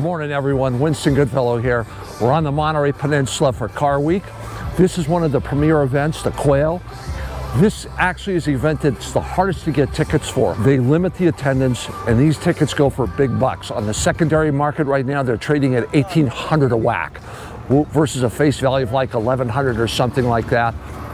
morning, everyone. Winston Goodfellow here. We're on the Monterey Peninsula for Car Week. This is one of the premier events, the Quail. This actually is the event that's the hardest to get tickets for. They limit the attendance, and these tickets go for big bucks. On the secondary market right now, they're trading at $1,800 a whack versus a face value of like $1,100 or something like that.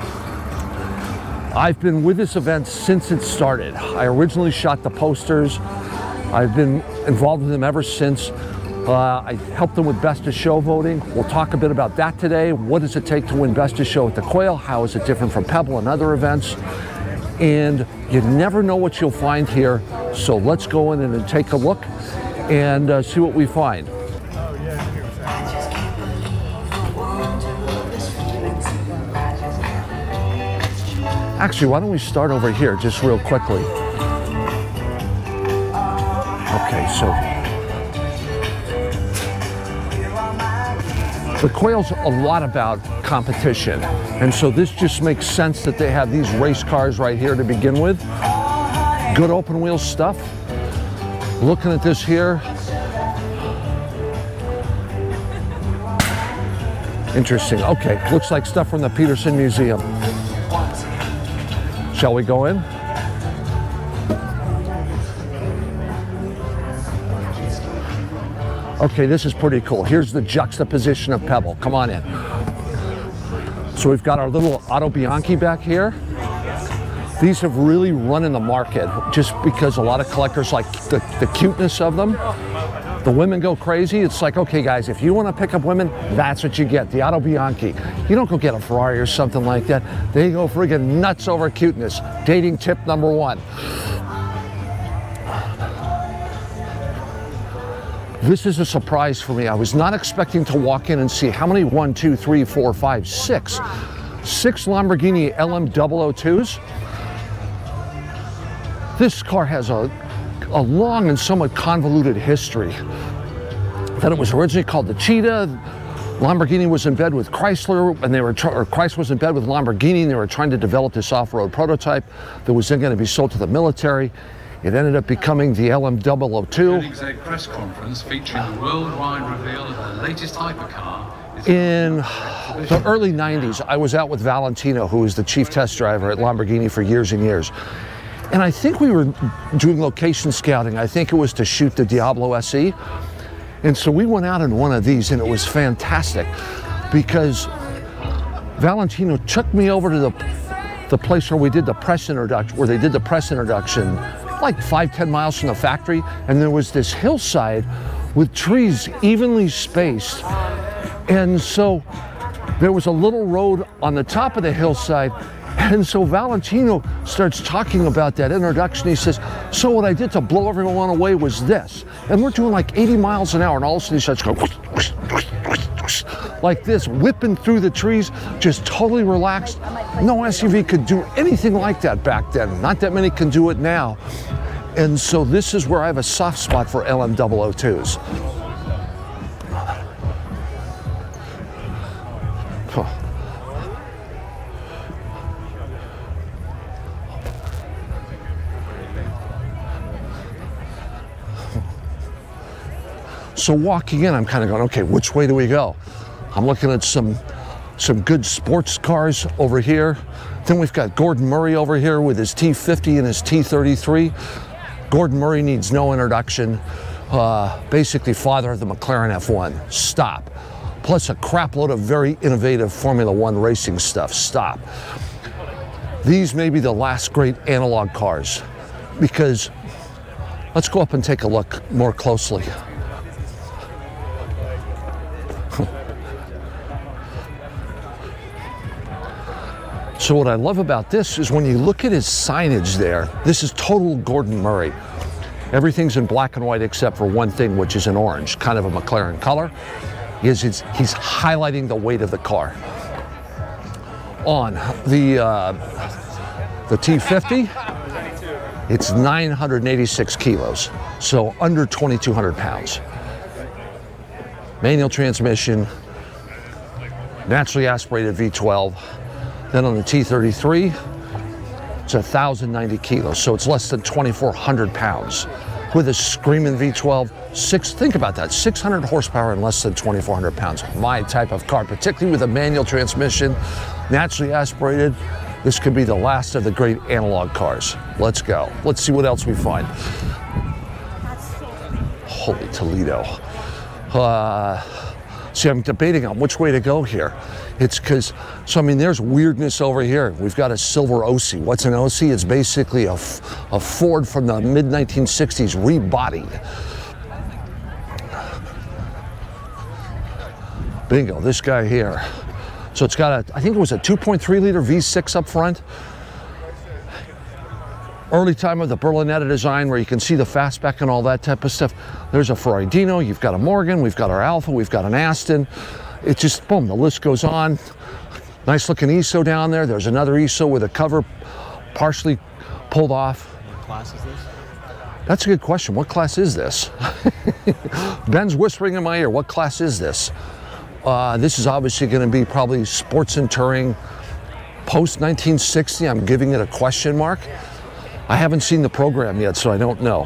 I've been with this event since it started. I originally shot the posters. I've been involved with them ever since. I helped them with Best of Show voting. We'll talk a bit about that today. What does it take to win Best of Show at the Quail? How is it different from Pebble and other events? And you never know what you'll find here. So let's go in and take a look and see what we find. Actually, why don't we start over here just real quickly? Okay, so the Quail's a lot about competition, and so this just makes sense that they have these race cars right here to begin with. Good open wheel stuff. Looking at this here, interesting. Okay, looks like stuff from the Peterson Museum. Shall we go in? Okay, this is pretty cool. Here's the juxtaposition of Pebble. Come on in. So we've got our little Auto Bianchi back here. These have really run in the market just because a lot of collectors like the cuteness of them. The women go crazy. It's like, okay, guys, if you want to pick up women, that's what you get, the Auto Bianchi. You don't go get a Ferrari or something like that. They go friggin' nuts over cuteness. Dating tip number one. This is a surprise for me. I was not expecting to walk in and see how many 1, 2, 3, 4, 5, 6 Lamborghini LM002s. This car has a long and somewhat convoluted history. That it was originally called the Cheetah. Lamborghini was in bed with Chrysler, and Chrysler was in bed with Lamborghini, and they were trying to develop this off-road prototype that was then going to be sold to the military. It ended up becoming the LM002. Press conference featuring the worldwide reveal of the latest hypercar. In the early 90s, I was out with Valentino, who was the chief test driver at Lamborghini for years and years. And I think we were doing location scouting. I think it was to shoot the Diablo SE. And so we went out in one of these, and it was fantastic because Valentino took me over to the place where we did the press introduction, where they did the press introduction, like 5-10 miles from the factory, and there was this hillside with trees evenly spaced. And so there was a little road on the top of the hillside, and so Valentino starts talking about that introduction. He says, so what I did to blow everyone away was this. And we're doing like 80 miles an hour, and all of a sudden he starts going whoosh, whoosh, whoosh, whoosh, whoosh, like this, whipping through the trees, just totally relaxed. No SUV could do anything like that back then. Not that many can do it now. And so this is where I have a soft spot for LM002s. So walking in, I'm kind of going, okay, which way do we go? I'm looking at some good sports cars over here. Then we've got Gordon Murray over here with his T50 and his T33. Gordon Murray needs no introduction. Basically father of the McLaren F1. Stop. Plus a crap load of very innovative Formula One racing stuff. Stop. These may be the last great analog cars, because let's go up and take a look more closely. So what I love about this is when you look at his signage there, this is total Gordon Murray. Everything's in black and white except for one thing, which is in orange, kind of a McLaren color. He's highlighting the weight of the car. On the T50, it's 986 kilos, so under 2,200 pounds. Manual transmission, naturally aspirated V12. Then on the T33, it's 1,090 kilos, so it's less than 2,400 pounds. With a screaming V12, Think about that, 600 horsepower and less than 2,400 pounds. My type of car, particularly with a manual transmission, naturally aspirated. This could be the last of the great analog cars. Let's go. Let's see what else we find. Holy Toledo. See, I'm debating on which way to go here. It's because, so I mean, there's weirdness over here. We've got a silver OC. What's an OC? It's basically a Ford from the mid-1960s rebodied. Bingo, this guy here. So it's got a, I think it was a 2.3 liter V6 up front. Early time of the Berlinetta design where you can see the fastback and all that type of stuff. There's a Ferrari Dino, you've got a Morgan, we've got our Alfa, we've got an Aston. It just, boom, the list goes on. Nice looking ESO down there. There's another ESO with a cover partially pulled off. What class is this? That's a good question. What class is this? Ben's whispering in my ear, what class is this? This is obviously going to be probably sports and touring post 1960. I'm giving it a question mark. I haven't seen the program yet, so I don't know.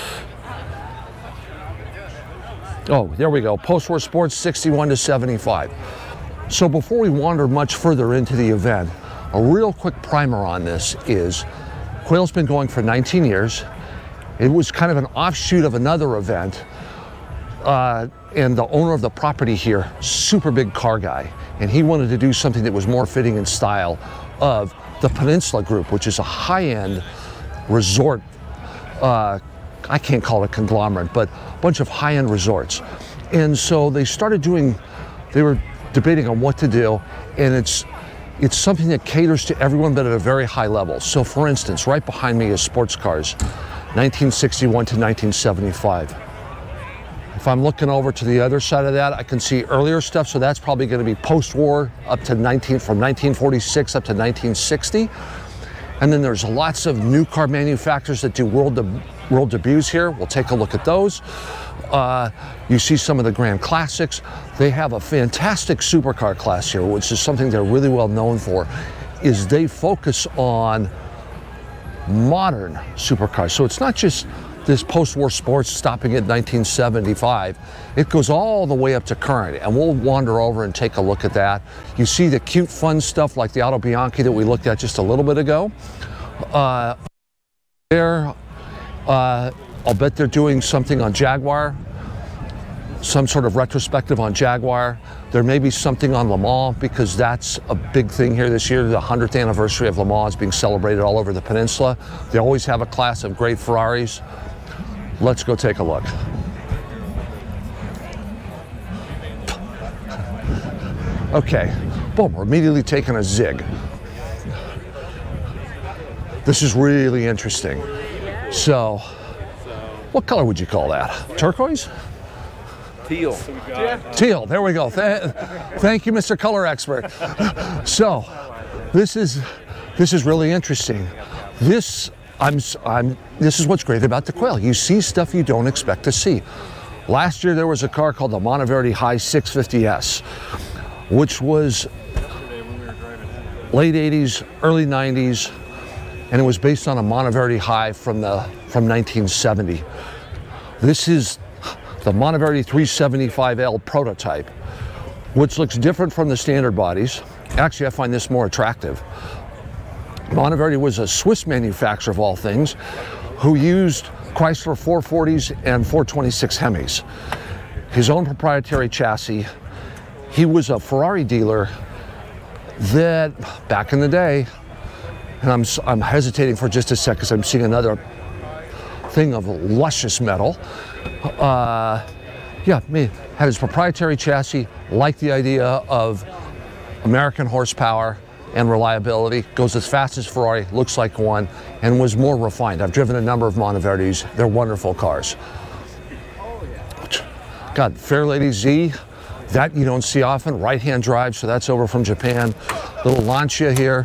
Oh, there we go. Post-war sports 61 to 75. So before we wander much further into the event, a real quick primer on this is Quail's been going for 19 years. It was kind of an offshoot of another event. And the owner of the property here, super big car guy, and he wanted to do something that was more fitting in style of the Peninsula Group, which is a high-end resort, I can't call it a conglomerate, but a bunch of high-end resorts. And so they started doing, they were debating on what to do, and it's something that caters to everyone, but at a very high level. So for instance, right behind me is sports cars, 1961 to 1975. If I'm looking over to the other side of that, I can see earlier stuff, so that's probably going to be post-war up to from 1946 up to 1960. And then there's lots of new car manufacturers that do world debuts here. We'll take a look at those. You see some of the Grand Classics. They have a fantastic supercar class here, which is something they're really well known for, is they focus on modern supercars. So it's not just this post-war sports stopping at 1975. It goes all the way up to current, and we'll wander over and take a look at that. You see the cute, fun stuff like the Auto Bianchi that we looked at just a little bit ago. I'll bet they're doing something on Jaguar, some sort of retrospective on Jaguar. There may be something on Le Mans, because that's a big thing here this year. The 100th anniversary of Le Mans is being celebrated all over the peninsula. They always have a class of great Ferraris. Let's go take a look. Okay, boom, we're immediately taking a zig. This is really interesting. So, what color would you call that? Turquoise? Teal. Teal, there we go. Thank you, Mr. Color Expert. So, this is really interesting. This is what's great about the Quail. You see stuff you don't expect to see. Last year there was a car called the Monteverdi High 650S, which was late 80s, early 90s, and it was based on a Monteverdi High from 1970. This is the Monteverdi 375L prototype, which looks different from the standard bodies. Actually, I find this more attractive. Monteverdi was a Swiss manufacturer of all things, who used Chrysler 440s and 426 Hemis. His own proprietary chassis. He was a Ferrari dealer that, back in the day, and I'm hesitating for just a sec because I'm seeing another thing of luscious metal. Had his proprietary chassis, liked the idea of American horsepower and reliability, goes as fast as Ferrari, looks like one, and was more refined. I've driven a number of Monteverdis. They're wonderful cars. Got Fairlady Z, that you don't see often, right-hand drive, so that's over from Japan. Little Lancia here.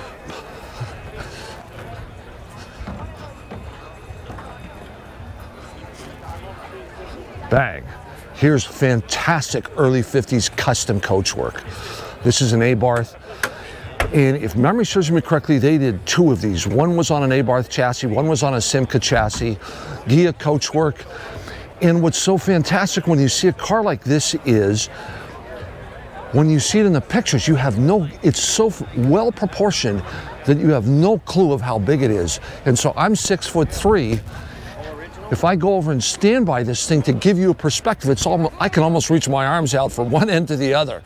Bang. Here's fantastic early 50s custom coachwork. This is an Abarth. And if memory serves me correctly, they did two of these. One was on an Abarth chassis, one was on a Simca chassis, Ghia coachwork. And what's so fantastic when you see a car like this is, when you see it in the pictures, it's so well proportioned that you have no clue of how big it is. And so I'm 6'3". If I go over and stand by this thing to give you a perspective, I can almost reach my arms out from one end to the other.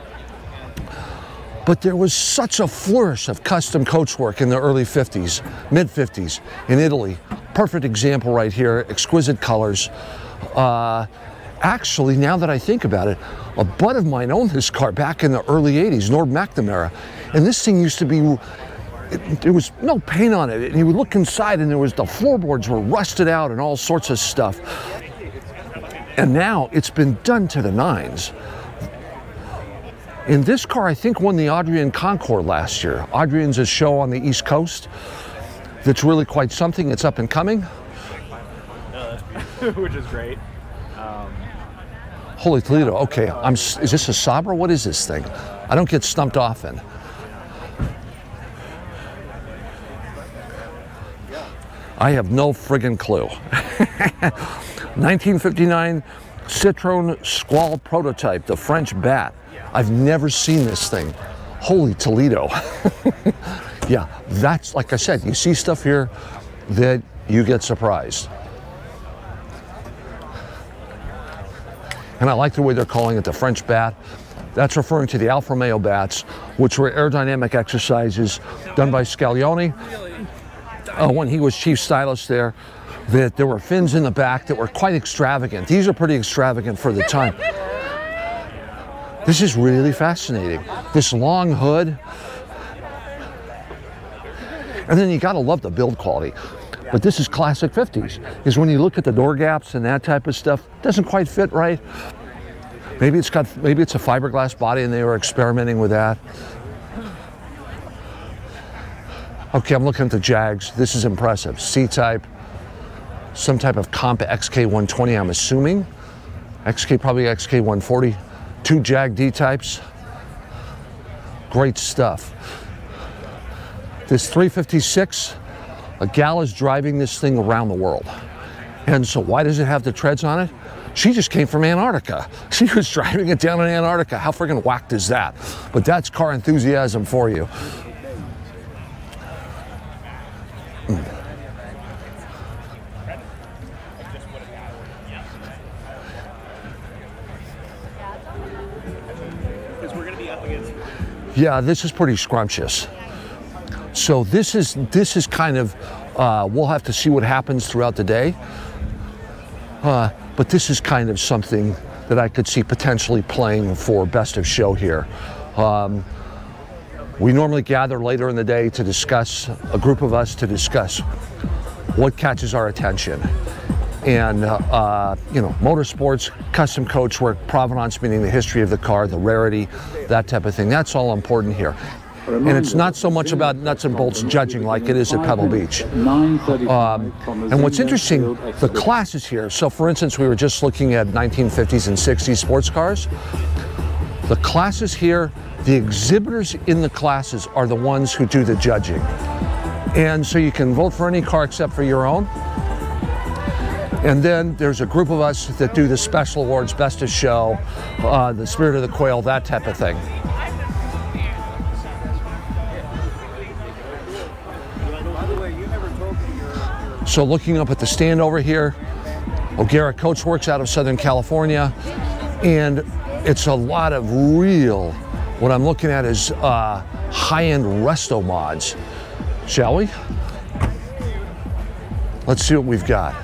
But there was such a flourish of custom coachwork in the early 50s, mid 50s in Italy. Perfect example right here, exquisite colors. Actually, now that I think about it, a bud of mine owned this car back in the early 80s, Nord McNamara. And this thing used to be, there was no paint on it. And you would look inside and the floorboards were rusted out and all sorts of stuff. And now it's been done to the nines. And this car, I think, won the Adrian Concours last year. Adrian's a show on the East Coast that's really quite something. It's up and coming. Which is great. Holy Toledo, okay. Is this a Sabra? What is this thing? I don't get stumped often. I have no friggin' clue. 1959 Citroen Squall prototype, the French Bat. I've never seen this thing. Holy Toledo. Yeah, that's, like I said, you see stuff here that you get surprised. And I like the way they're calling it the French Bat. That's referring to the Alfa Romeo bats, which were aerodynamic exercises done by Scaglione when he was chief stylist there. That there were fins in the back that were quite extravagant. These are pretty extravagant for the time. This is really fascinating. This long hood. And then you gotta love the build quality. But this is classic 50s, is when you look at the door gaps and that type of stuff, it doesn't quite fit right. Maybe it's a fiberglass body and they were experimenting with that. Okay, I'm looking at the Jags. This is impressive. C-type, some type of comp XK120, I'm assuming. Probably XK140. 2 Jag D-types. Great stuff. This 356, a gal is driving this thing around the world. And so why does it have the treads on it? She just came from Antarctica. She was driving it down in Antarctica. How friggin' whacked is that? But that's car enthusiasm for you. Yeah, this is pretty scrumptious. So this is kind of, we'll have to see what happens throughout the day. But this is kind of something that I could see potentially playing for best of show here. We normally gather later in the day to discuss, a group of us to discuss what catches our attention. And, you know, motorsports, custom coachwork, provenance, meaning the history of the car, the rarity, that type of thing. That's all important here. And it's not so much about nuts and bolts judging like it is at Pebble Beach. And what's interesting, the classes here. So for instance, we were just looking at 1950s and 60s sports cars. The classes here, the exhibitors in the classes are the ones who do the judging. And so you can vote for any car except for your own. And then there's a group of us that do the special awards, best of show, the Spirit of the Quail, that type of thing. So looking up at the stand over here, O'Gara Coachworks out of Southern California, and it's a lot of real, what I'm looking at is high-end resto mods. Shall we? Let's see what we've got.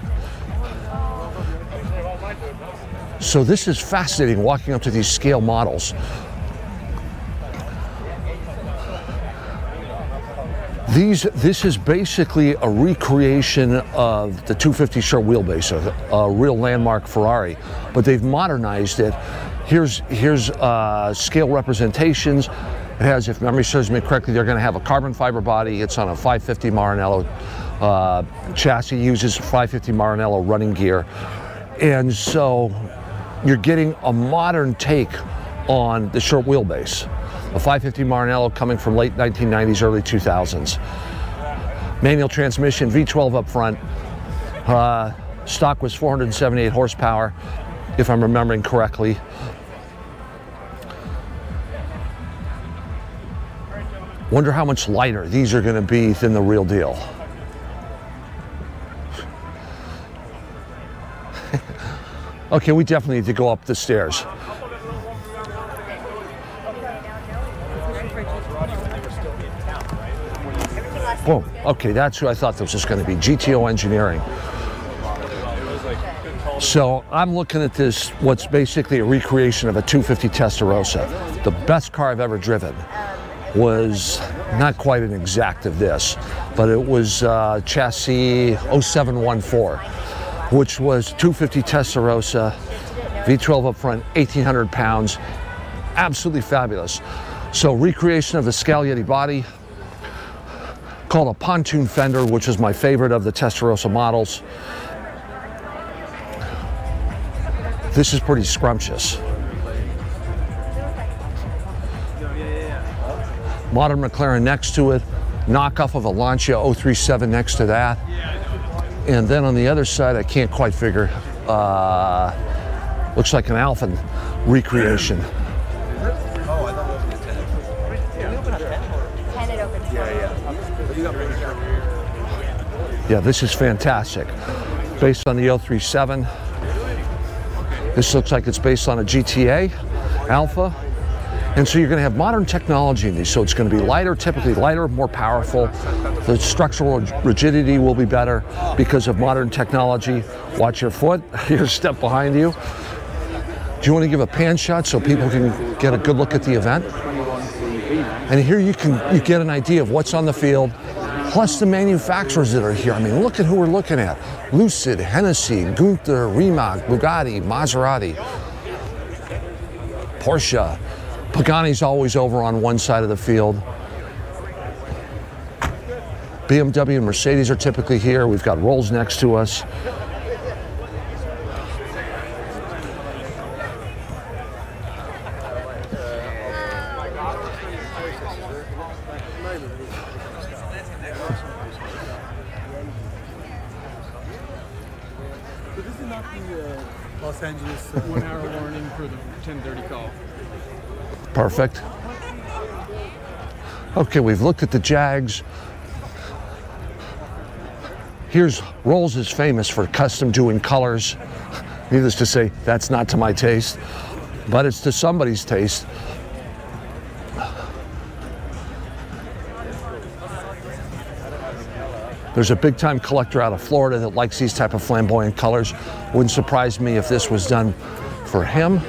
So this is fascinating, walking up to these scale models. This is basically a recreation of the 250 short wheelbase, a real landmark Ferrari, but they've modernized it. Here's scale representations. It has, if memory serves me correctly, they're going to have a carbon fiber body. It's on a 550 Maranello chassis, uses 550 Maranello running gear. And so you're getting a modern take on the short wheelbase. A 550 Maranello coming from late 1990s, early 2000s. Manual transmission, V12 up front, Stock was 478 horsepower, if I'm remembering correctly. Wonder how much lighter these are going to be than the real deal. Okay, we definitely need to go up the stairs. Boom. Okay, that's who I thought this was going to be, GTO Engineering. So I'm looking at this, what's basically a recreation of a 250 Testarossa. The best car I've ever driven was not quite an exact of this, but it was chassis 0714, which was 250 Testarossa, V12 up front, 1,800 pounds, absolutely fabulous. So recreation of the Scaglietti body, called a pontoon fender, which is my favorite of the Testarossa models. This is pretty scrumptious. Modern McLaren next to it, knockoff of a Lancia 037 next to that. And then on the other side, I can't quite figure, looks like an Alpha recreation. Yeah, this is fantastic. Based on the 037. This looks like it's based on a GTA Alpha. And so you're going to have modern technology in these. So it's going to be lighter, typically lighter, more powerful. The structural rigidity will be better because of modern technology. Watch your foot, your step behind you. Do you want to give a pan shot so people can get a good look at the event? And here you get an idea of what's on the field, plus the manufacturers that are here. I mean, look at who we're looking at. Lucid, Hennessy, Gunther, Rimac, Bugatti, Maserati, Porsche. Pagani's always over on one side of the field. BMW and Mercedes are typically here. We've got Rolls next to us. So this is not the Los Angeles 1 hour warning for the 10:30 call. Perfect. Okay, we've looked at the Jags. Here's Rolls is famous for custom doing colors. Needless to say, that's not to my taste, but it's to somebody's taste. There's a big-time collector out of Florida that likes these type of flamboyant colors. Wouldn't surprise me if this was done for him.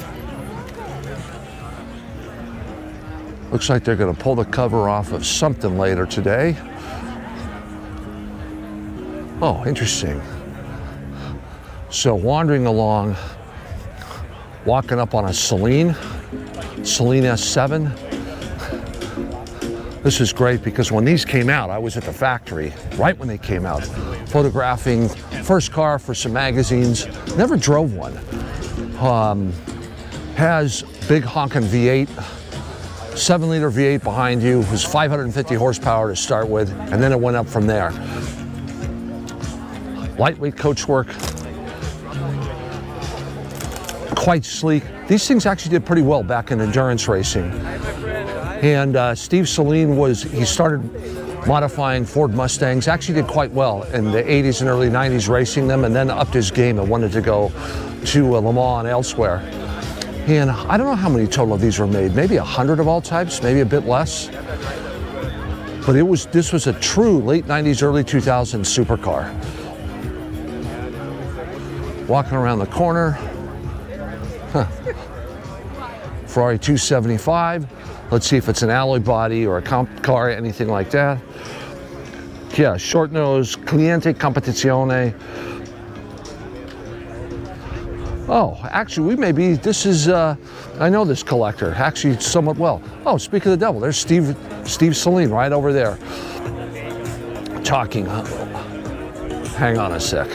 Looks like they're going to pull the cover off of something later today. Oh, interesting. So wandering along, walking up on a Celine S7. This is great because when these came out, I was at the factory right when they came out, photographing first car for some magazines. Never drove one. Has big honking V8, 7-liter V8 behind you, was 550 horsepower to start with, and then it went up from there. Lightweight coachwork, quite sleek. These things actually did pretty well back in endurance racing. And Steve Celine he started modifying Ford Mustangs, actually did quite well in the 80s and early 90s racing them, and then upped his game and wanted to go to Le Mans and elsewhere. And I don't know how many total of these were made, maybe 100 of all types, maybe a bit less. But this was a true late 90s, early 2000s supercar. Walking around the corner. Ferrari 275. Let's see if it's an alloy body or a comp car, anything like that. Yeah, short nose, Cliente Competizione. Oh, actually, this is, I know this collector, actually somewhat well. Oh, speak of the devil, there's Steve Celine right over there. Talking, hang on a sec.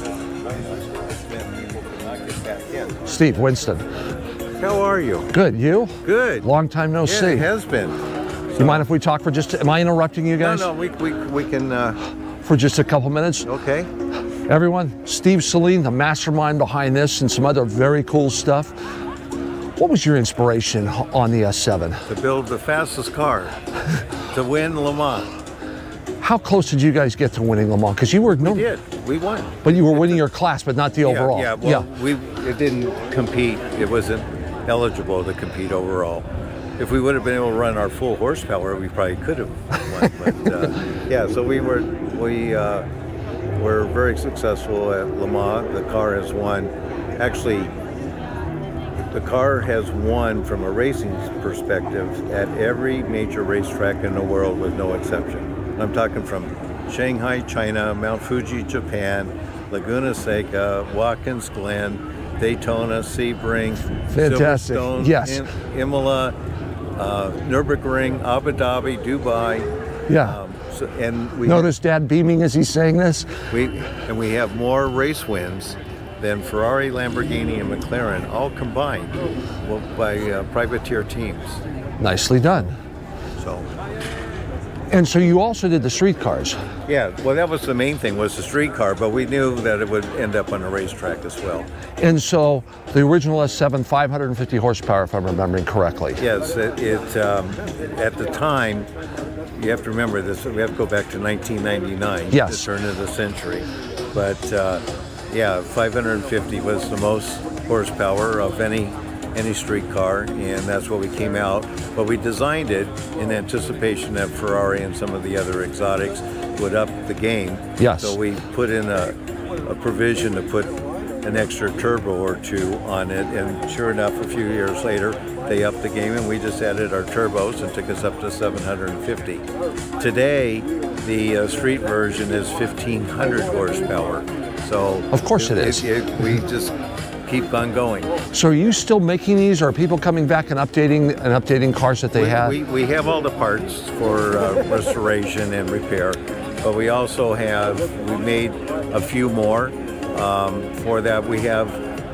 Steve, Winston. How are you? Good, you? Good. Long time no see. It has been. You mind if we talk for am I interrupting you guys? No, we can. For just a couple minutes? Okay. Everyone, Steve Saline, the mastermind behind this and some other very cool stuff. What was your inspiration on the S7? To build the fastest car, to win Le Mans. How close did you guys get to winning Le Mans? Because you were We did. We won. but you were winning your class, but not the overall. Yeah. Well, it didn't compete. It wasn't eligible to compete overall. If we would have been able to run our full horsepower, we probably could have won. But yeah, so we were very successful at Le Mans. The car has won. Actually, the car has won from a racing perspective at every major racetrack in the world with no exception. I'm talking from Shanghai, China, Mount Fuji, Japan, Laguna Seca, Watkins Glen, Daytona, Sebring, Fantastic. Silverstone, Yes. Imola, Nürburgring, Abu Dhabi, Dubai. Yeah. And we Notice Dad beaming as he's saying this. we have more race wins than Ferrari, Lamborghini, and McLaren all combined by privateer teams. Nicely done. So. And so you also did the street cars. Yeah, well, that was the main thing, was the street car, but we knew that it would end up on a racetrack as well. And so the original S7, 550 horsepower, if I'm remembering correctly. Yes, at the time, you have to remember this, we have to go back to 1999 Yes. to turn of the century. But yeah, 550 was the most horsepower of any street car, and that's what we came out. But we designed it in anticipation that Ferrari and some of the other exotics would up the game. Yes. So we put in a provision to put an extra turbo or two on it, and sure enough, a few years later, they upped the game, and we just added our turbos and took us up to 750. Today, the street version is 1,500 horsepower. So Of course it is. We just keep on going. So are you still making these, or are people coming back and updating cars that they have? We have all the parts for restoration and repair, but we also we made a few more. For that, we have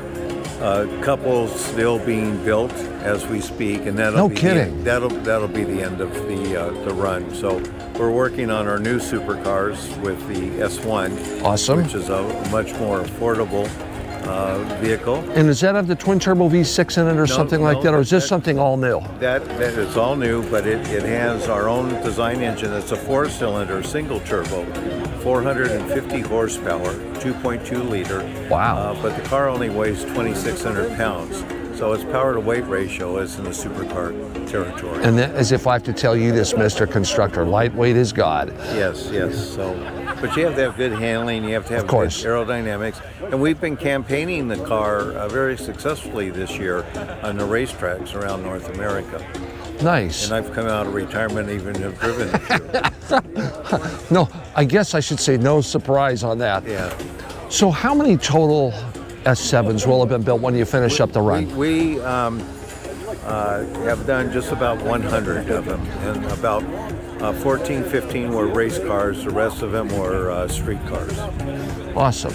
a couple still being built as we speak, and that'll be the end of the run. So we're working on our new supercars with the S1, Awesome. which is a much more affordable vehicle. And does that have the twin turbo V6 in it or something like that, or is this something all new? That is all new, but it has our own design engine. It's a 4-cylinder single turbo, 450 horsepower, 2.2 liter. Wow. But the car only weighs 2,600 pounds. So its power to weight ratio is in the supercar territory. And that, as if I have to tell you this, Mr. Constructor, lightweight is God. Yes. So, but you have to have good handling. You have to have good aerodynamics. And we've been campaigning the car very successfully this year on the racetracks around North America. Nice. And I've come out of retirement, even have driven it. No, I guess I should say no surprise on that. Yeah. So how many total S7s will have been built when you finish up the run? We have done just about 100 of them, and about 14, 15 were race cars. The rest of them were street cars. Awesome.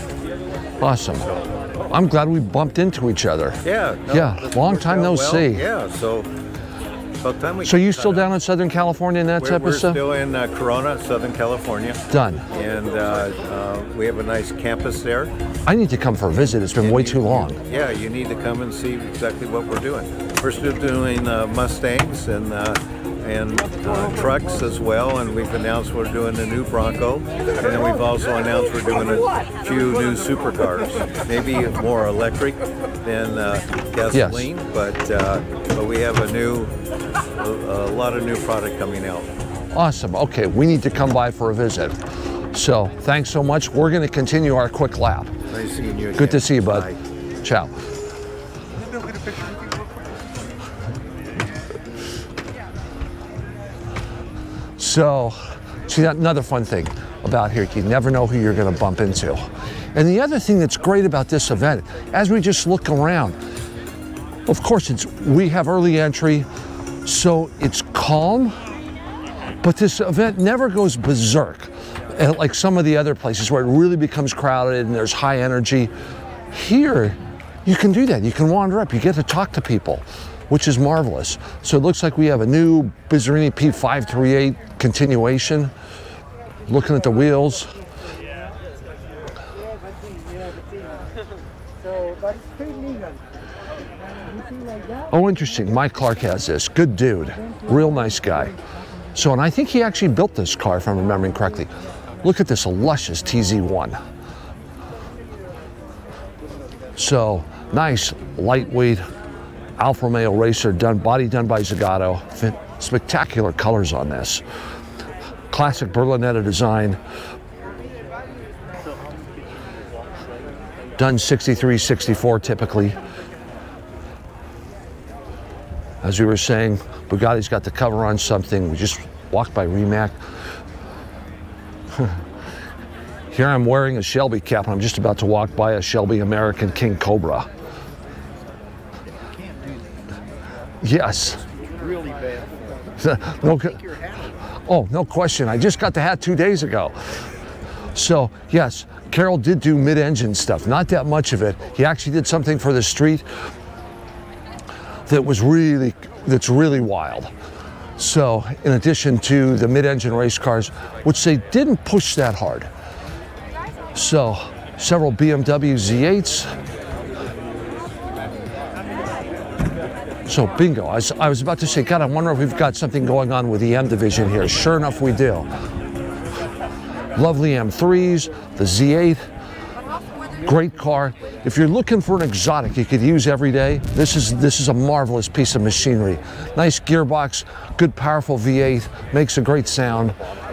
I'm glad we bumped into each other. Yeah. Long time no see. Yeah. So about time we. So you still down in Southern California and that type of stuff? We're still in Corona, Southern California. Done. And we have a nice campus there. I need to come for a visit. It's been way too long. Yeah, you need to come and see exactly what we're doing. We're still doing Mustangs and trucks as well, and we've announced we're doing a new Bronco, and then we've also announced we're doing a few new supercars, maybe more electric than gasoline, but we have a lot of new product coming out. Awesome. Okay, we need to come by for a visit. So thanks so much. We're going to continue our quick lap. Nice seeing you again. Good to see you, bud. Bye. Ciao. So, see, another fun thing about here, you never know who you're going to bump into. And the other thing that's great about this event, as we just look around, of course, we have early entry, so it's calm, but this event never goes berserk, like some of the other places where it really becomes crowded and there's high energy. Here, you can do that. You can wander up. You get to talk to people, which is marvelous. So it looks like we have a new Bizzarini P538 continuation. Looking at the wheels. Oh, interesting. Mike Clark has this. Good dude. Real nice guy. So, and I think he actually built this car, if I'm remembering correctly. Look at this luscious TZ1. So, nice, lightweight Alfa Romeo racer, body done by Zagato. Spectacular colors on this. Classic Berlinetta design. Done 63, 64 typically. As we were saying, Bugatti's got the cover on something. We just walked by Rimac. Here I'm wearing a Shelby cap, and I'm just about to walk by a Shelby American King Cobra. Yes. Really bad. No, oh, no question. I just got the hat 2 days ago. So, yes, Carroll did do mid-engine stuff. Not that much of it. He actually did something for the street that's really wild. So, in addition to the mid-engine race cars, which they didn't push that hard. So, several BMW Z8s. So, bingo. I was about to say, God, I wonder if we've got something going on with the M division here. Sure enough, we do. Lovely M3s, the Z8. Great car. If you're looking for an exotic you could use every day, this is a marvelous piece of machinery. Nice gearbox, good powerful V8, makes a great sound.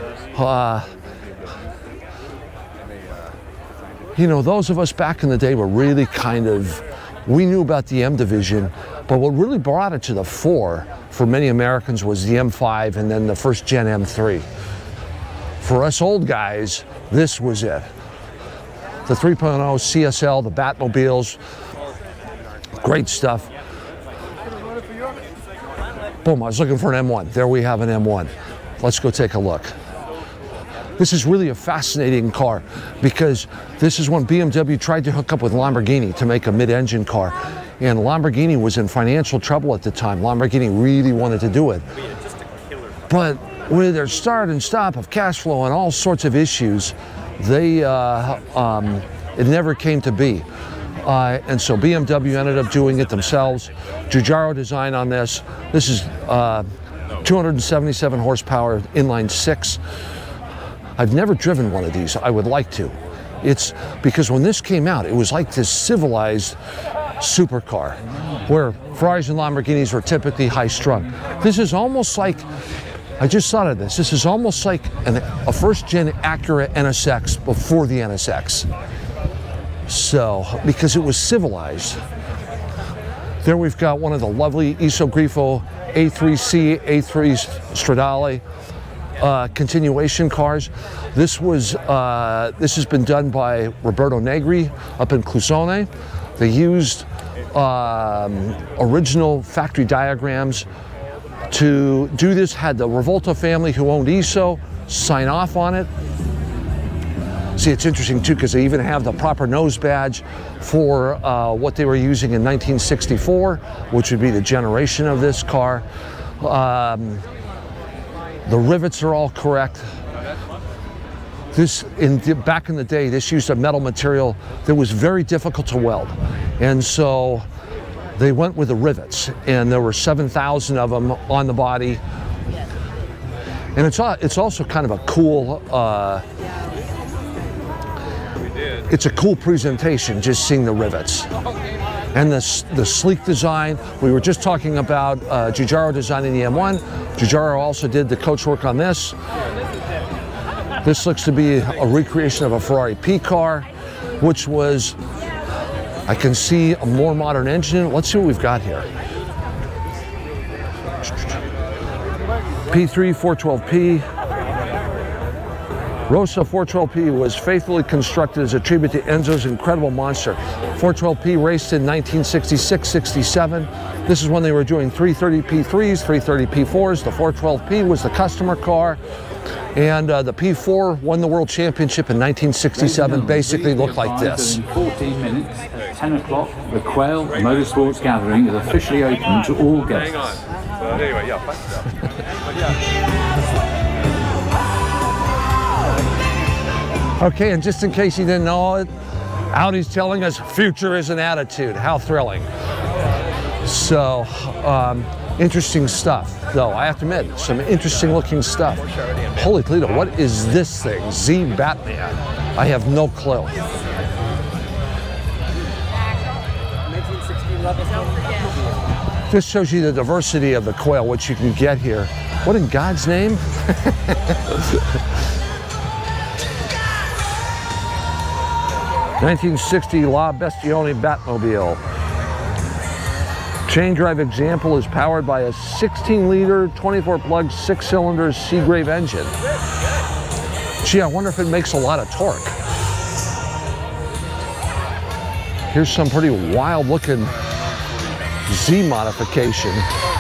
You know, those of us back in the day were really we knew about the M division, but what really brought it to the fore for many Americans was the M5 and then the first gen M3. For us old guys, this was it. The 3.0 CSL, the Batmobiles, great stuff. Boom, I was looking for an M1. There we have an M1. Let's go take a look. This is really a fascinating car because this is when BMW tried to hook up with Lamborghini to make a mid-engine car. And Lamborghini was in financial trouble at the time. Lamborghini really wanted to do it. But with their start and stop of cash flow and all sorts of issues, it never came to be. And so BMW ended up doing it themselves. Giugiaro design on this. This is 277 horsepower, inline 6. I've never driven one of these. I would like to. It's because when this came out, it was like this civilized supercar, where Ferraris and Lamborghinis were typically high-strung. This is almost like, I just thought of this, this is almost like a first-gen Acura NSX before the NSX. So, because it was civilized. There we've got one of the lovely Isogrifo A3C, A3 Stradale continuation cars. This has been done by Roberto Negri up in Clusone. They used original factory diagrams to do this. Had the Revolta family who owned ISO sign off on it. See, it's interesting too because they even have the proper nose badge for what they were using in 1964, which would be the generation of this car. The rivets are all correct. Back in the day, this used a metal material that was very difficult to weld. And so they went with the rivets, and there were 7,000 of them on the body. And it's also kind of a cool, it's a cool presentation just seeing the rivets. And the sleek design, we were just talking about Giugiaro designing the M1. Giugiaro also did the coachwork on this. This looks to be a recreation of a Ferrari P car, which was, I can see a more modern engine. Let's see what we've got here. P3 412P. Rosa 412P was faithfully constructed as a tribute to Enzo's incredible monster. 412P raced in 1966-67. This is when they were doing 330P3s, 330P4s. The 412P was the customer car. And the P4 won the world championship in 1967, basically looked like this. In 14 minutes, at 10 o'clock, the Quail A Motorsports Gathering is officially open to all guests. Okay, and just in case you didn't know it, Audi's telling us future is an attitude. How thrilling. So, interesting stuff, though. I have to admit, some interesting looking stuff. Holy Toledo, what is this thing? Z Batman. I have no clue. This shows you the diversity of the Quail, what you can get here. What in God's name? (1960) La Bestione Batmobile. Chain drive example is powered by a 16-liter, 24-plug, 6-cylinder Seagrave engine. Gee, I wonder if it makes a lot of torque. Here's some pretty wild-looking Z modification.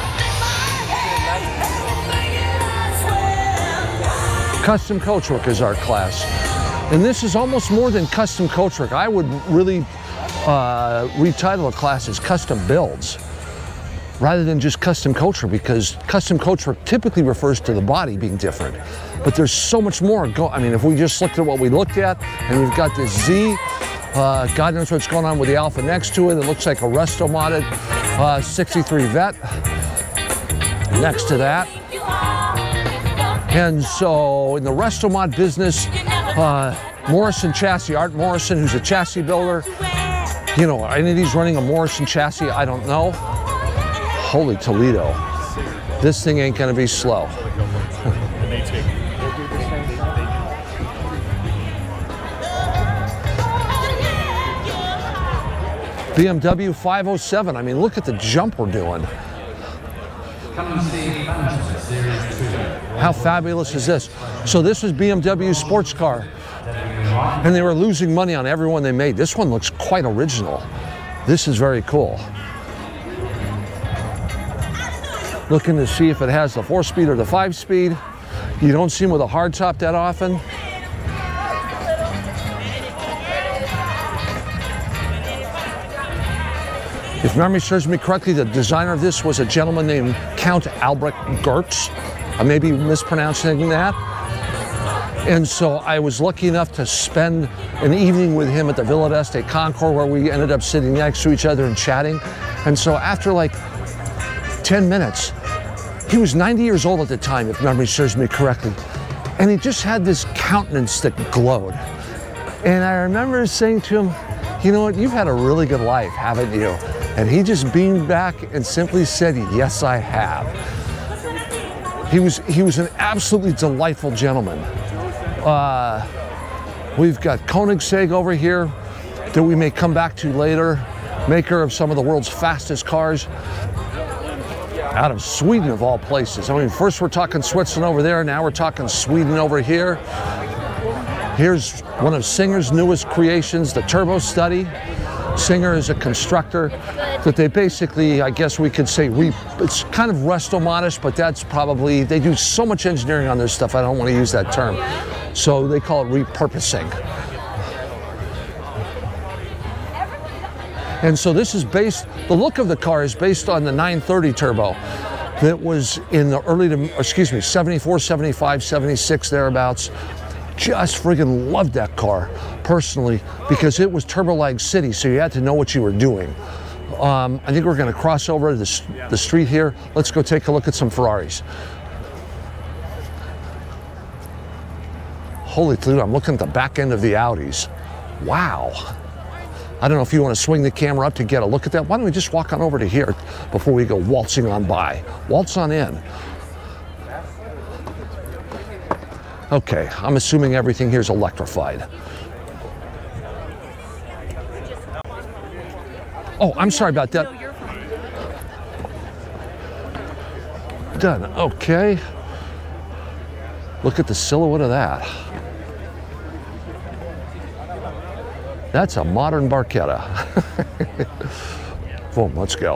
Custom coachwork is our class. And this is almost more than custom coachwork. I would really retitle a class as custom builds rather than just custom coachwork, because custom coachwork typically refers to the body being different. But there's so much more. I mean, if we just looked at what we looked at, and you've got this Z, God knows what's going on with the Alpha next to it. It looks like a resto-modded 63 Vet next to that. And so in the resto-mod business, Morrison chassis, Art Morrison, who's a chassis builder, you know, are any of these running a Morrison chassis? I don't know. Holy Toledo. This thing ain't gonna be slow. BMW 507. I mean, look at the jump we're doing. How fabulous is this? So this was BMW sports car, and they were losing money on every one they made. This one looks quite original. This is very cool. Looking to see if it has the 4-speed or the 5-speed. You don't see them with a hardtop that often. If memory serves me correctly, the designer of this was a gentleman named Count Albrecht Gertz. I may be mispronouncing that. And so I was lucky enough to spend an evening with him at the Villa d'Este Concours, where we ended up sitting next to each other and chatting. And so after like 10 minutes, he was 90 years old at the time, if memory serves me correctly. And he just had this countenance that glowed. And I remember saying to him, you know what, you've had a really good life, haven't you? And he just beamed back and simply said, yes, I have. He was an absolutely delightful gentleman. We've got Koenigsegg over here that we may come back to later, maker of some of the world's fastest cars, out of Sweden of all places. I mean, first we're talking Switzerland over there, now we're talking Sweden over here. Here's one of Singer's newest creations, the Turbo Study. Singer is a constructor that they basically, I guess we could say, it's kind of resto-modish, but that's probably, they do so much engineering on this stuff, I don't want to use that term. So they call it repurposing. And so this is based, the look of the car is based on the 930 turbo that was in the early, 74, 75, 76, thereabouts. Just friggin' loved that car personally, because it was turbo lag city, so you had to know what you were doing. I think we're gonna cross over the street here. Let's go take a look at some Ferraris. Holy Toledo, I'm looking at the back end of the Audis. Wow. I don't know if you want to swing the camera up to get a look at that. Why don't we just walk on over to here before we go waltzing on by? Waltz on in. Okay, I'm assuming everything here is electrified. Oh, I'm sorry about that. Done, okay. Look at the silhouette of that. That's a modern Barchetta. Boom, let's go.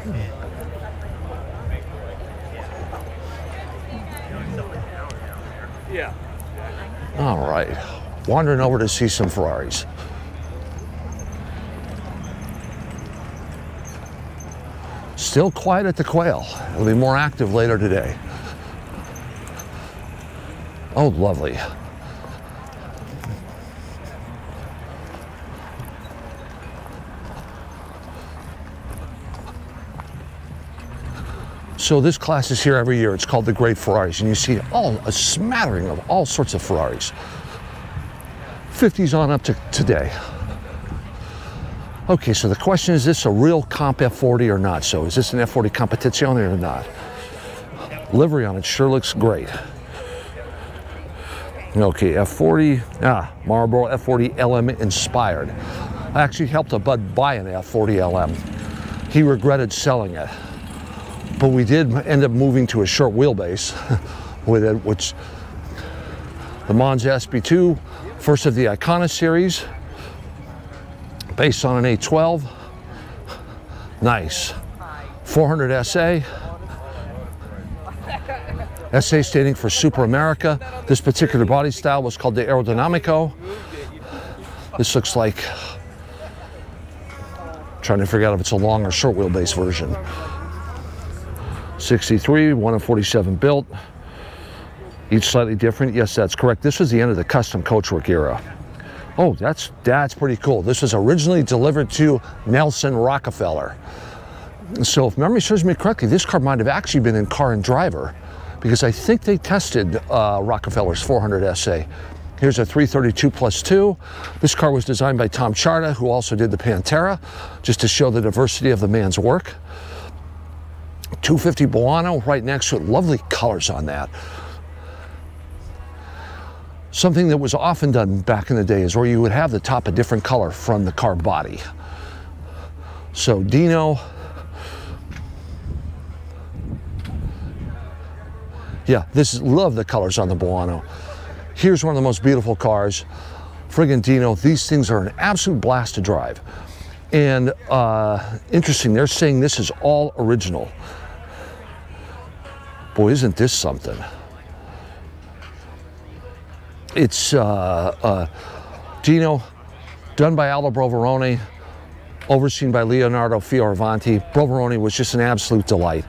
Yeah. All right, wandering over to see some Ferraris. Still quiet at the Quail. It'll be more active later today. Oh, lovely. So this class is here every year. It's called the Great Ferraris, and you see a smattering of all sorts of Ferraris. 50s on up to today. Okay, so the question is this a real comp F40 or not? So is this an F40 Competizione or not? Livery on it sure looks great. Okay, F40, Marlboro F40 LM inspired. I actually helped a bud buy an F40 LM. He regretted selling it, but we did end up moving to a short wheelbase with it, which the Monza SB2, first of the Icona series, based on an A12, nice. 400 SA. SA standing for Super America. This particular body style was called the Aerodinamico. This looks like, trying to figure out if it's a long or short wheelbase version. 63, 1 of 47 built. Each slightly different. Yes, that's correct. This was the end of the custom coachwork era. Oh, that's pretty cool. This was originally delivered to Nelson Rockefeller. So if memory serves me correctly, this car might have actually been in Car and Driver, because I think they tested Rockefeller's 400 SA. Here's a 332+2. This car was designed by Tom Charda, who also did the Pantera, just to show the diversity of the man's work. 250 Buono right next to it. Lovely colors on that. Something that was often done back in the day is where you would have the top a different color from the car body. So Dino. Yeah, love the colors on the Buono. Here's one of the most beautiful cars, friggin' Dino. These things are an absolute blast to drive. And interesting, they're saying this is all original. Boy, isn't this something? It's Dino, done by Aldo Broveroni, overseen by Leonardo Fioravanti. Broveroni was just an absolute delight.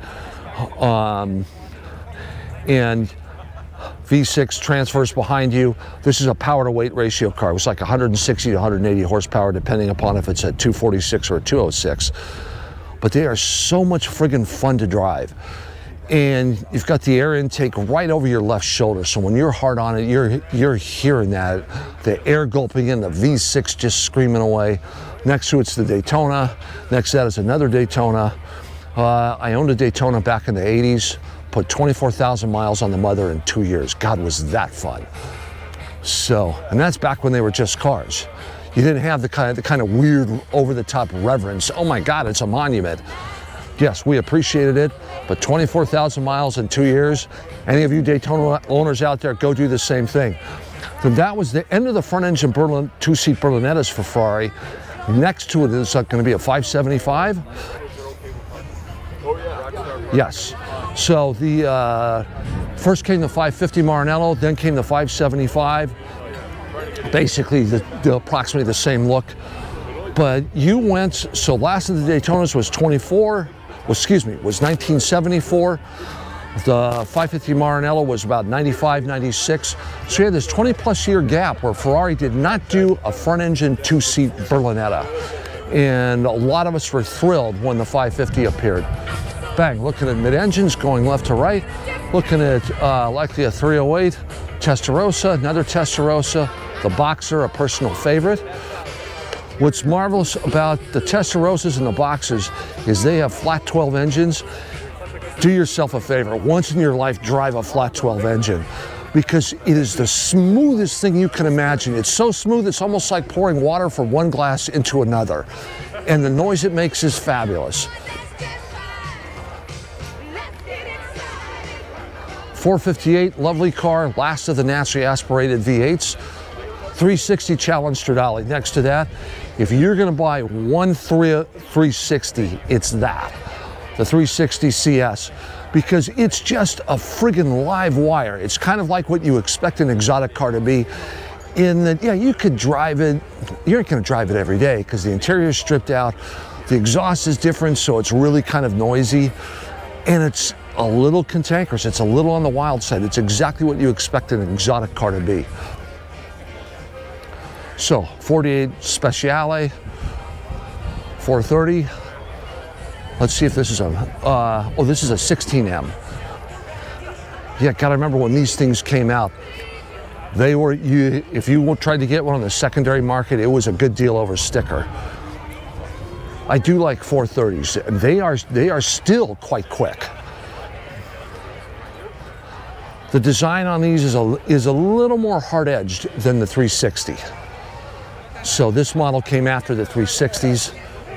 And V6 transfers behind you. This is a power to weight ratio car. It was like 160 to 180 horsepower, depending upon if it's a 246 or a 206. But they are so much friggin' fun to drive. And you've got the air intake right over your left shoulder. So when you're hard on it, you're hearing that, the air gulping in, the V6 just screaming away. Next to it's the Daytona. Next to that is another Daytona. I owned a Daytona back in the 80s. Put 24,000 miles on the mother in 2 years. God, was that fun. So, and that's back when they were just cars. You didn't have the kind of weird over-the-top reverence. Oh my God, it's a monument. Yes, we appreciated it, but 24,000 miles in 2 years. Any of you Daytona owners out there, go do the same thing. So that was the end of the front engine two-seat Berlinettas for Ferrari. Next to it is going to be a 575. Yes. So the first came the 550 Maranello, then came the 575. Basically, approximately the same look. But you went, so last of the Daytonas was 1974. The 550 Maranello was about 95, 96. So you had this 20+ year gap where Ferrari did not do a front engine two-seat Berlinetta. And a lot of us were thrilled when the 550 appeared. Bang, looking at mid-engines going left to right, looking at likely a 308, Testarossa, another Testarossa, the Boxer, a personal favorite. What's marvelous about the Testarossas and the Boxers is they have flat 12 engines. Do yourself a favor, once in your life drive a flat 12 engine, because it is the smoothest thing you can imagine. It's so smooth it's almost like pouring water from one glass into another, and the noise it makes is fabulous. 458, lovely car, last of the naturally aspirated V8s. 360 Challenge Stradale. Next to that, if you're going to buy one 360, it's that, the 360 CS, because it's just a friggin' live wire. It's kind of like what you expect an exotic car to be. In that, yeah, you could drive it. You're not going to drive it every day because the interior is stripped out, the exhaust is different, so it's really kind of noisy, and it's a little cantankerous. It's a little on the wild side. It's exactly what you expect an exotic car to be. So 48 Speciale, 430, Let's see if this is a, oh, this is a 16M. Yeah, gotta remember when these things came out, they were, if you tried to get one on the secondary market, it was a good deal over sticker. I do like 430s, and they are still quite quick. The design on these is a little more hard-edged than the 360. So this model came after the 360s.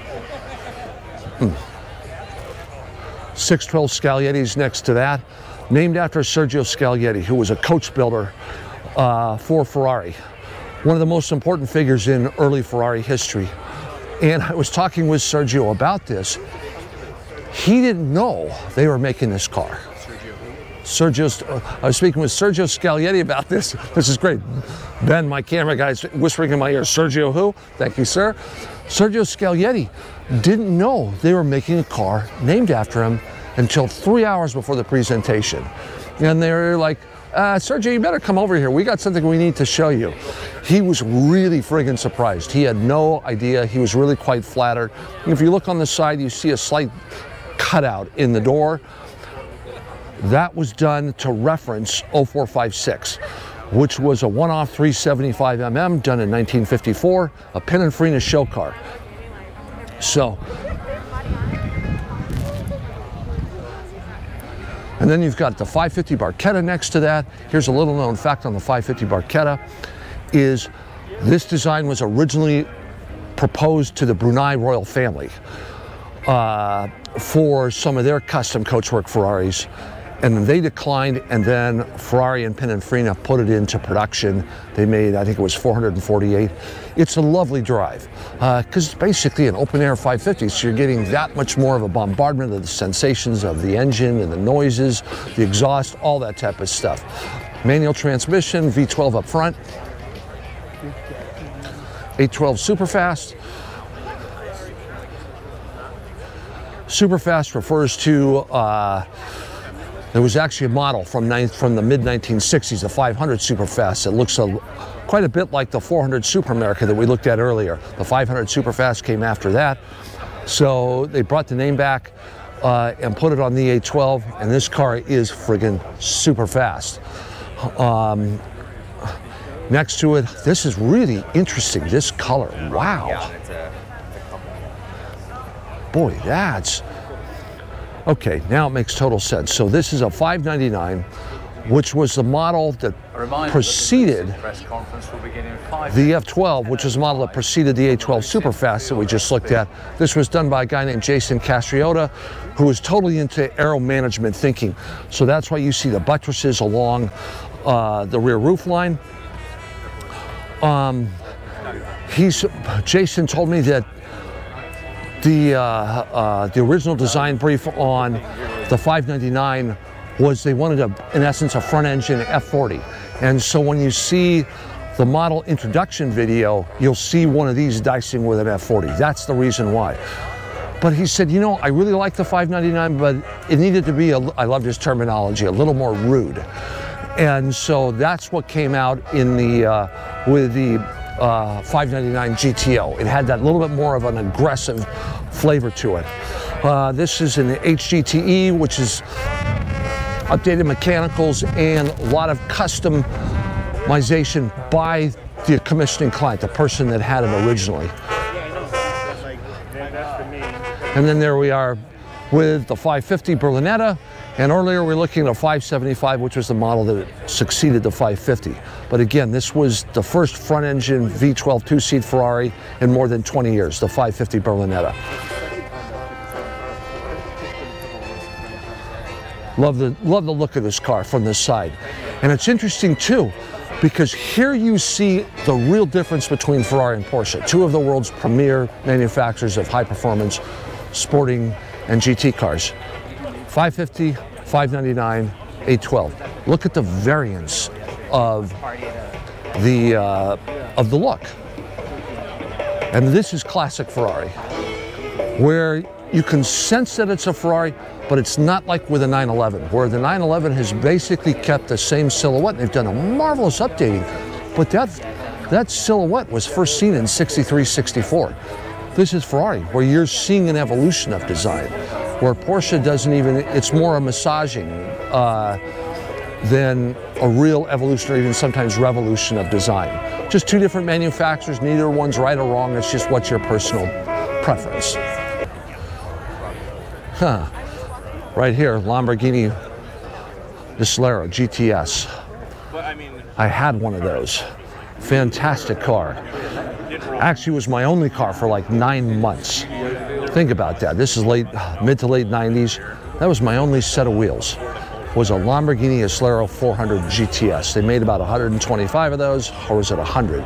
612 Scaglietti next to that, named after Sergio Scaglietti, who was a coach builder for Ferrari. One of the most important figures in early Ferrari history. And I was talking with Sergio about this. He didn't know they were making this car. I was speaking with Sergio Scaglietti about this. This is great. Ben, my camera guy's whispering in my ear, Sergio who? Thank you, sir. Sergio Scaglietti didn't know they were making a car named after him until 3 hours before the presentation. And they were like, Sergio, you better come over here. We got something we need to show you. He was really friggin' surprised. He had no idea. He was really quite flattered. And if you look on the side, you see a slight cutout in the door. That was done to reference 0456, which was a one-off 375mm done in 1954, a Pininfarina show car. So, and then you've got the 550 Barchetta next to that. Here's a little known fact on the 550 Barchetta is this design was originally proposed to the Brunei royal family for some of their custom coachwork Ferraris. And they declined, and then Ferrari and Pininfarina put it into production. They made, I think it was 448. It's a lovely drive, because it's basically an open-air 550, so you're getting that much more of a bombardment of the sensations of the engine and the noises, the exhaust, all that type of stuff. Manual transmission, V12 up front, 812 Superfast. Superfast refers to there was actually a model from the mid-1960s, the 500 Superfast. It looks quite a bit like the 400 Super America that we looked at earlier. The 500 Superfast came after that. So they brought the name back and put it on the 812, and this car is friggin' super fast. Next to it, this is really interesting, this color, wow. Boy, that's... Okay, now it makes total sense. So this is a 599, which was the model that preceded the F12, which was the model that preceded the A12 Superfast that we just looked at. This was done by a guy named Jason Castriota, who was totally into aero management thinking. So that's why you see the buttresses along the rear roof line. Jason told me that the original design brief on the 599 was they wanted, in essence, a front engine F40. And so when you see the model introduction video, you'll see one of these dicing with an F40. That's the reason why. But he said, you know, I really like the 599, but it needed to be, I love his terminology, a little more rude. And so that's what came out in the, with the 599 GTO. It had that little bit more of an aggressive flavor to it. This is an HGTE, which is updated mechanicals and a lot of customization by the commissioning client, the person that had it originally. And then there we are with the 550 Berlinetta, and earlier we were looking at a 575, which was the model that succeeded the 550. But again, this was the first front engine V12 two-seat Ferrari in more than 20 years, the 550 Berlinetta. Love the look of this car from this side. And it's interesting too, because here you see the real difference between Ferrari and Porsche, two of the world's premier manufacturers of high-performance sporting and GT cars. 550, 599, 812. Look at the variance of the look. And this is classic Ferrari, where you can sense that it's a Ferrari, but it's not like with a 911, where the 911 has basically kept the same silhouette. They've done a marvelous updating, but that silhouette was first seen in 63, 64. This is Ferrari, where you're seeing an evolution of design, where Porsche doesn't even, it's more a massaging than a real evolution or even sometimes revolution of design. Just two different manufacturers, neither one's right or wrong, it's just what's your personal preference. Huh. Right here, Lamborghini Solero GTS. I had one of those. Fantastic car. Actually, it was my only car for like 9 months. Think about that. This is mid to late 90s. That was my only set of wheels. Was a Lamborghini Solero 400 GTS. They made about 125 of those, or was it 100?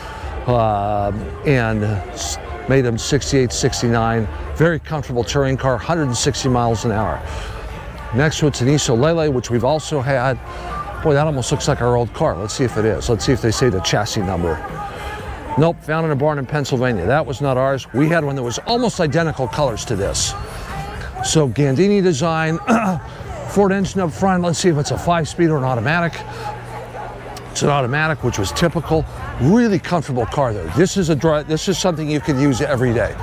And made them 68, 69. Very comfortable touring car, 160 miles an hour. Next to it's an Iso Lele, which we've also had. Boy, that almost looks like our old car. Let's see if it is. Let's see if they say the chassis number. Nope, found in a barn in Pennsylvania. That was not ours. We had one that was almost identical colors to this. So Gandini design, Ford engine up front. Let's see if it's a 5-speed or an automatic. It's an automatic, which was typical. Really comfortable car though. This is something you could use every day.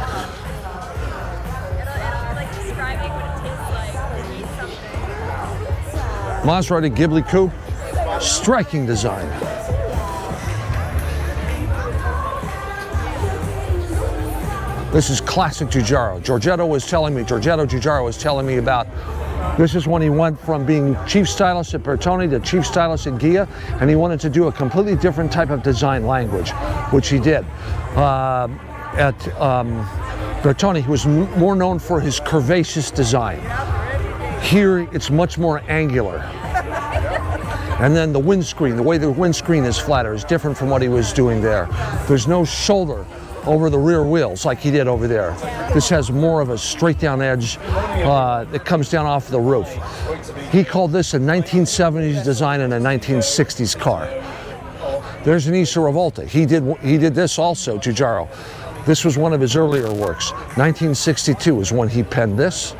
Maserati Ghibli Coupe, striking design. This is classic Giugiaro. Giugiaro Giugiaro was telling me about, this is when he went from being chief stylist at Bertone to chief stylist at Ghia, and he wanted to do a completely different type of design language, which he did. At Bertone, he was more known for his curvaceous design. Here, it's much more angular. And then the windscreen, the way the windscreen is flatter is different from what he was doing there. There's no shoulder over the rear wheels like he did over there. This has more of a straight down edge that comes down off the roof. He called this a 1970s design and a 1960s car. There's an Iso Revolta. He did this also, Giugiaro. This was one of his earlier works. 1962 is when he penned this.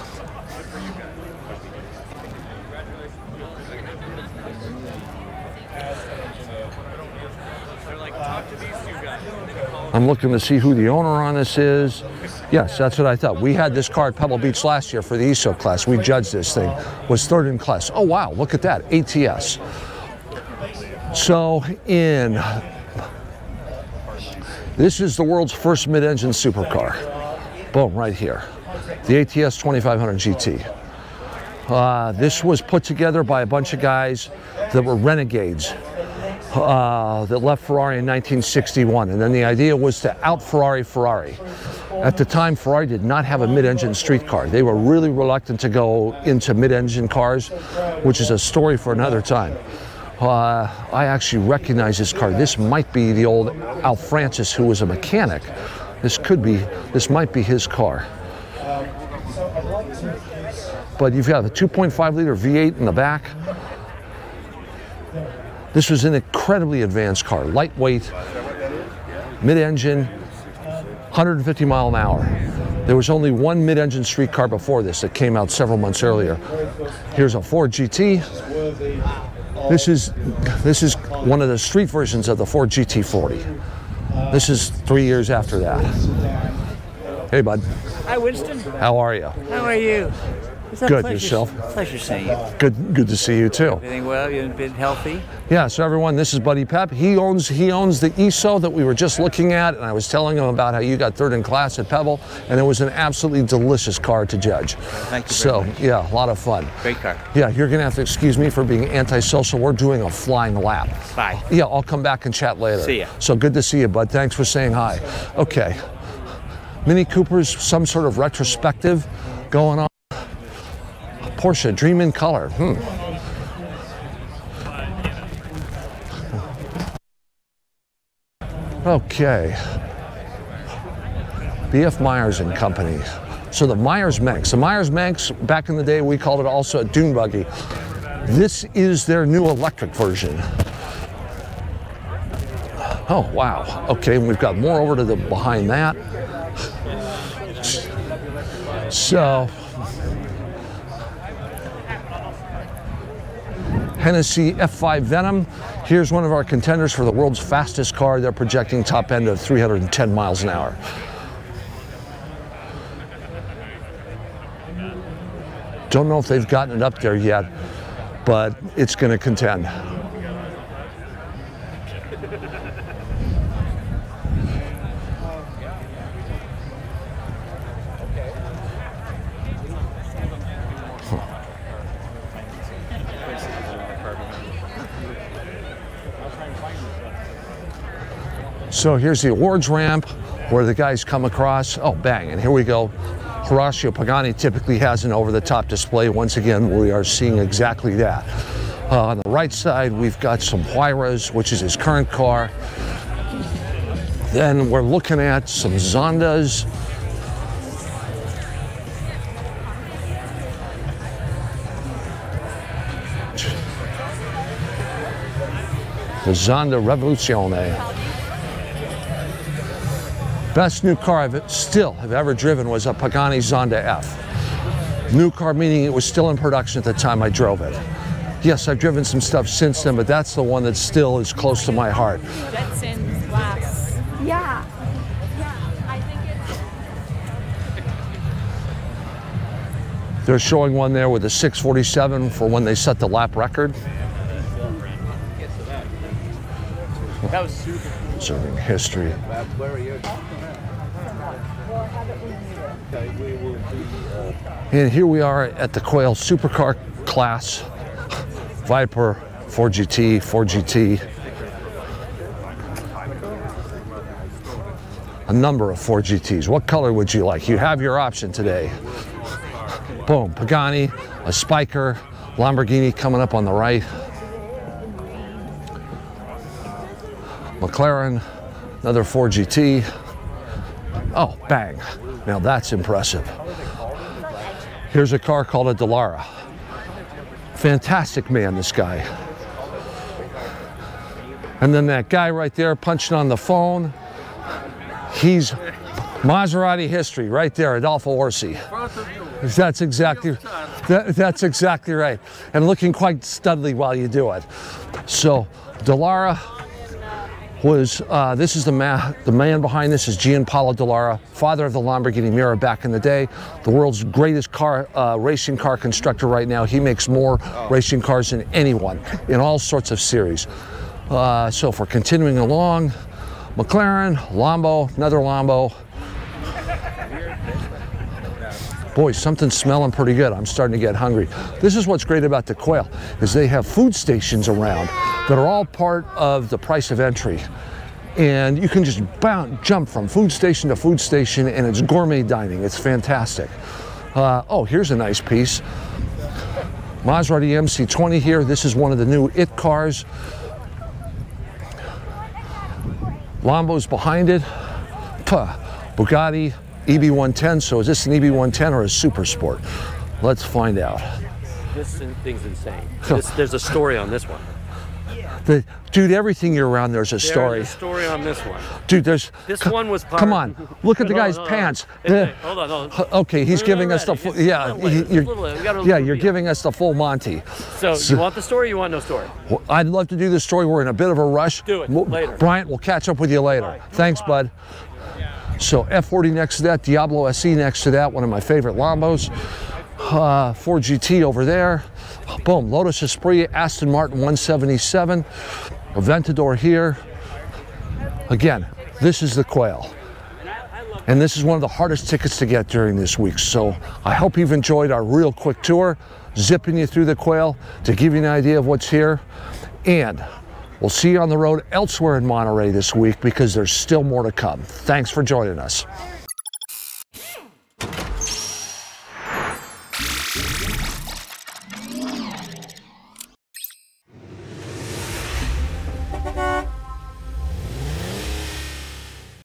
I'm looking to see who the owner on this is. Yes, that's what I thought. We had this car at Pebble Beach last year for the Iso class. We judged this thing. Was third in class. Oh wow, look at that, ATS. So this is the world's first mid-engine supercar. Boom, right here. The ATS 2500 GT. This was put together by a bunch of guys that were renegades. That left Ferrari in 1961, and then the idea was to out-Ferrari Ferrari. At the time, Ferrari did not have a mid-engine street car. They were really reluctant to go into mid-engine cars, which is a story for another time. I actually recognize this car. This might be the old Al Francis, who was a mechanic. This might be his car. But you've got a 2.5 liter V8 in the back. This was an incredibly advanced car, lightweight, mid-engine, 150 mile an hour. There was only one mid-engine street car before this that came out several months earlier. Here's a Ford GT. This is one of the street versions of the Ford GT40. This is 3 years after that. Hey, bud. Hi, Winston. How are you? How are you? Good, yourself? Pleasure seeing you. Good to see you too. Everything well? You've been healthy? Yeah, so everyone, this is Buddy Pep. He owns the Iso that we were just looking at, and I was telling him about how you got third in class at Pebble, and it was an absolutely delicious car to judge. Thank you very much. Yeah, a lot of fun. Great car. Yeah, you're gonna have to excuse me for being antisocial. We're doing a flying lap. Bye. Yeah, I'll come back and chat later. See ya. So good to see you, bud. Thanks for saying hi. Okay. Mini Coopers, some sort of retrospective going on. Porsche, Dream in Color. Okay. B.F. Myers and Company. So the Myers-Manx. The Myers-Manx, back in the day, we called it also a dune buggy. This is their new electric version. Oh, wow. Okay, and we've got more over to the behind that. So, Hennessy F5 Venom. Here's one of our contenders for the world's fastest car. They're projecting top end of 310 miles an hour. Don't know if they've gotten it up there yet, but it's going to contend. So here's the awards ramp where the guys come across. Oh, bang, and here we go. Horacio Pagani typically has an over-the-top display. Once again, we are seeing exactly that. On the right side, we've got some Huayras, which is his current car. Then we're looking at some Zondas. The Zonda Revoluzione. Best new car I've ever driven was a Pagani Zonda F. New car meaning it was still in production at the time I drove it. Yes, I've driven some stuff since then, but that's the one that still is close to my heart. Jetsons glass. Yeah. I think They're showing one there with a 647 for when they set the lap record. That was super cool. Serving history. Where are you? And here we are at the Quail supercar class. Viper, 4GT, 4GT. A number of 4GTs. What color would you like? You have your option today. Boom, Pagani, a Spiker, Lamborghini coming up on the right. McLaren, another 4GT. Oh, bang. Now that's impressive. Here's a car called a Dallara. Fantastic man, this guy. And then that guy right there punching on the phone. He's Maserati history right there, Adolfo Orsi. That's exactly right. And looking quite studly while you do it. So Dallara was, this is the man behind this is Gianpaolo Dallara, father of the Lamborghini Miura back in the day, the world's greatest racing car constructor right now. He makes more racing cars than anyone in all sorts of series. So if we're continuing along, McLaren, Lambo, another Lambo. Boy, something's smelling pretty good. I'm starting to get hungry. This is what's great about the Quail, is they have food stations around that are all part of the price of entry. And you can just jump from food station to food station, and it's gourmet dining. It's fantastic. Oh, here's a nice piece. Maserati MC20 here. This is one of the new IT cars. Lambo's behind it. Bugatti EB110. So is this an EB110 or a Super Sport? Let's find out. This thing's insane. There's a story on this one. Dude, everything you're around, there's a story. There's a story on this one. Dude, there's... This one was part... Come on, look at the guy's pants. Hold on. Okay, he's giving us the full... Yeah, you're giving us the full Monty. So you want the story or you want no story? Well, I'd love to do the story. We're in a bit of a rush. Do it later. Bryant, we'll catch up with you later. Right. Thanks, bud. So F40 next to that, Diablo SE next to that, one of my favorite Lambos. 4GT over there. Boom, Lotus Esprit, Aston Martin 177. Aventador here. Again, this is the Quail. And this is one of the hardest tickets to get during this week. So I hope you've enjoyed our real quick tour, zipping you through the Quail to give you an idea of what's here. And we'll see you on the road elsewhere in Monterey this week because there's still more to come. Thanks for joining us.